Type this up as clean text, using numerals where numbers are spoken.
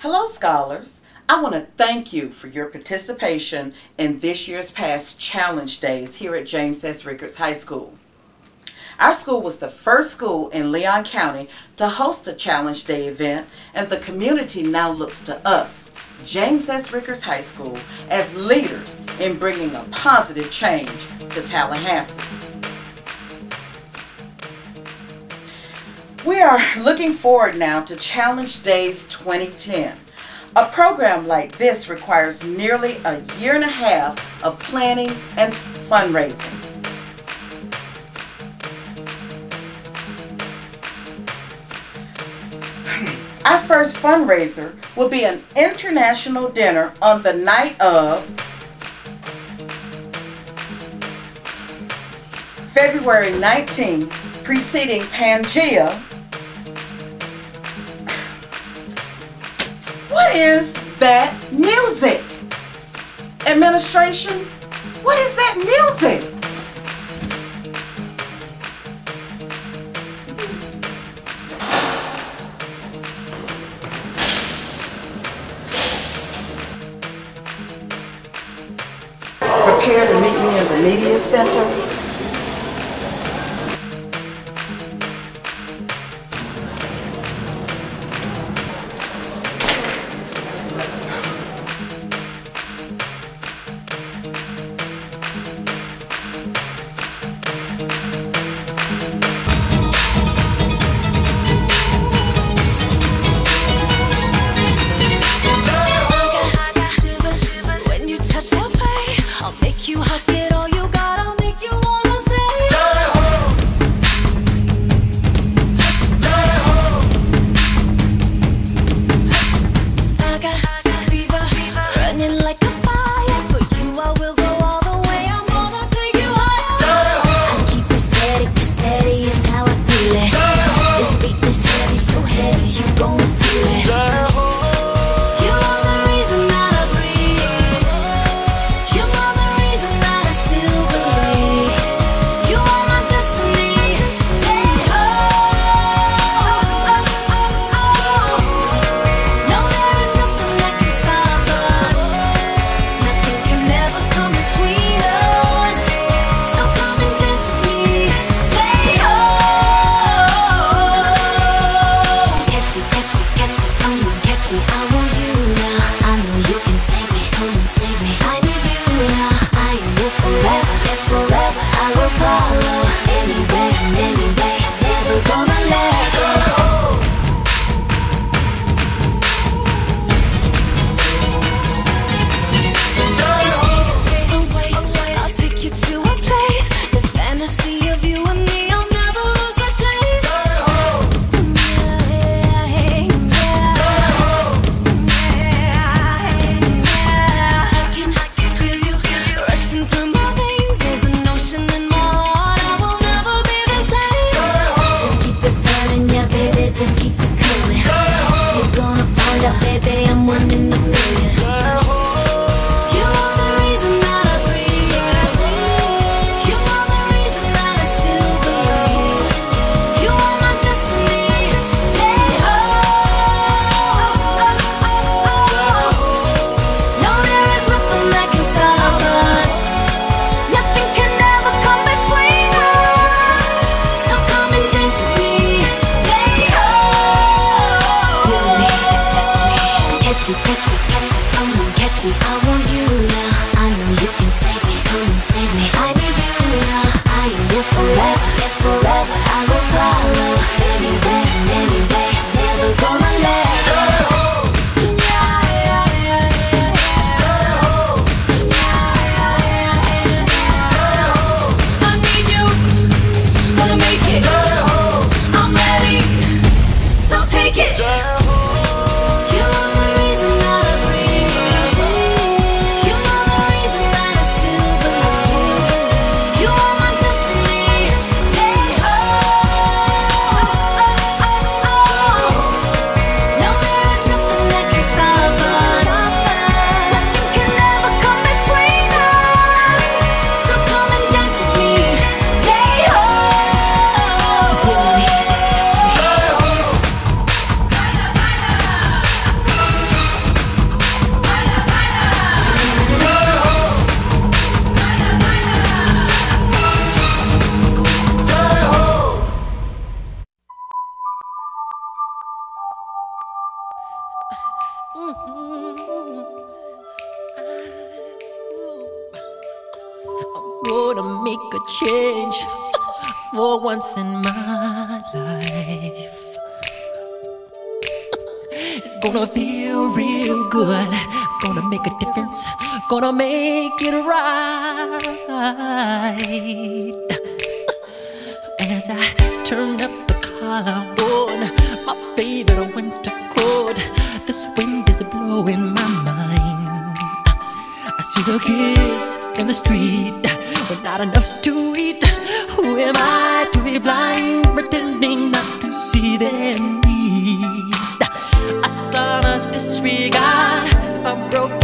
Hello scholars, I want to thank you for your participation in this year's past challenge days here at James S. Rickards High School. Our school was the first school in Leon County to host a challenge day event, and the community now looks to us, James S. Rickards High School, as leaders in bringing a positive change to Tallahassee. We are looking forward now to Challenge Days 2010. A program like this requires nearly a year and a half of planning and fundraising. Our first fundraiser will be an international dinner on the night of February 19th, preceding Pangea. What is that music? Administration, what is that music? Prepare to meet me in the media center. Gonna make a change for once in my life. It's gonna feel real good. Gonna make a difference. Gonna make it right. As I turn up the collar on my favorite winter coat, this wind is blowing my mind. I see the kids in the street with not enough to eat. Who am I to be blind, pretending not to see their need? A son's disregard, a broken